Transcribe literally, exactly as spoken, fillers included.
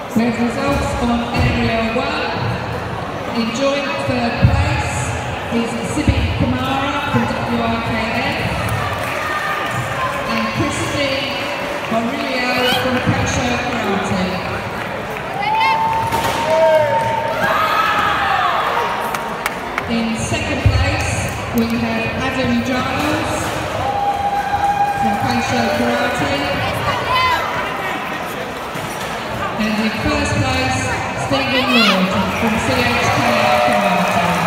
With results on area one, in joint third place is Sibi Kamara from W I K F and Christy Morillo from Kaisho Karate. In second place we have Adam Giles from Kaisho Karate. And in first place, Stephen Lord from C H K R Karate.